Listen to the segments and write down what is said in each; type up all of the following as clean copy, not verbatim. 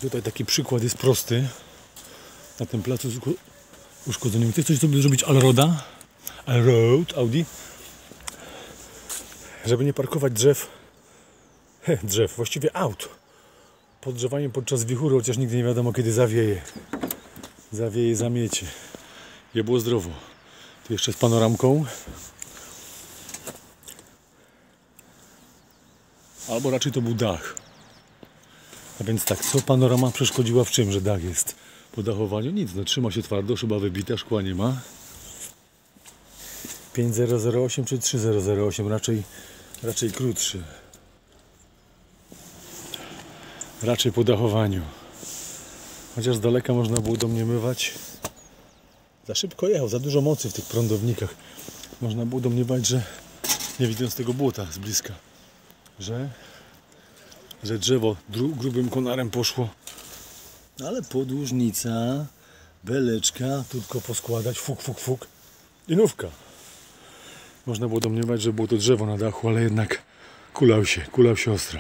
Tutaj taki przykład jest prosty. Na tym placu uszkodzonym. Chcesz coś sobie zrobić Allroad, Audi, żeby nie parkować drzew, właściwie aut pod drzewami podczas wichury, chociaż nigdy nie wiadomo kiedy zawieje, zamiecie. Je było zdrowo. Tu jeszcze z panoramką. Albo raczej to był dach. A więc tak, co panorama przeszkodziła w czym, że dach jest po dachowaniu? Nic, no trzyma się twardo, szyba wybita, szkła nie ma. 5008 czy 3008, raczej krótszy. Raczej po dachowaniu. Chociaż z daleka można było domniemywać. Za szybko jechał, za dużo mocy w tych prądownikach. Można było domniewać, że nie widząc tego błota z bliska, że drzewo grubym konarem poszło. Ale podłużnica, beleczka, tu tylko poskładać, fuk i nówka. Można było domniewać, że było to drzewo na dachu, ale jednak kulał się ostro.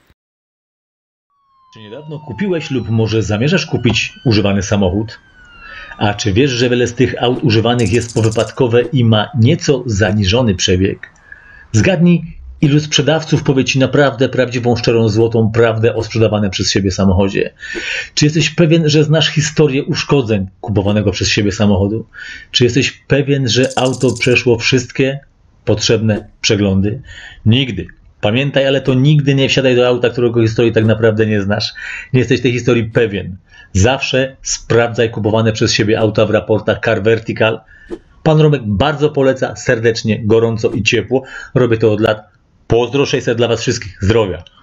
Czy niedawno kupiłeś lub może zamierzasz kupić używany samochód? A czy wiesz, że wiele z tych aut używanych jest powypadkowe i ma nieco zaniżony przebieg? Zgadnij, ilu sprzedawców powie Ci naprawdę prawdziwą, szczerą, złotą prawdę o sprzedawanym przez siebie samochodzie? Czy jesteś pewien, że znasz historię uszkodzeń kupowanego przez siebie samochodu? Czy jesteś pewien, że auto przeszło wszystkie potrzebne przeglądy? Nigdy. Pamiętaj, ale to nigdy nie wsiadaj do auta, którego historii tak naprawdę nie znasz. Nie jesteś tej historii pewien. Zawsze sprawdzaj kupowane przez siebie auta w raportach Car Vertical. Pan Romek bardzo poleca, serdecznie, gorąco i ciepło. Robię to od lat. Pozdro 600 dla Was wszystkich. Zdrowia.